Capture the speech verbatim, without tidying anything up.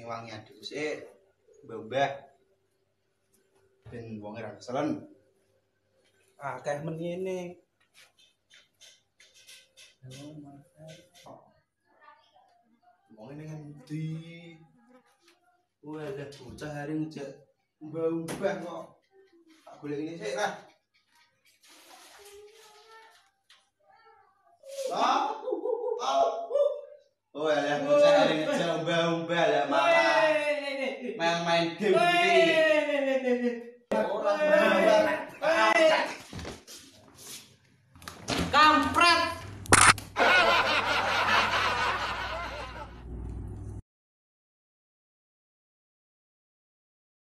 wangi aduk sik mbah-mbah ben wong ora keselen akeh men ngene wong ngene ngendi walah bocah hari ngejak mbah-mbah kok tak golek ini sik lah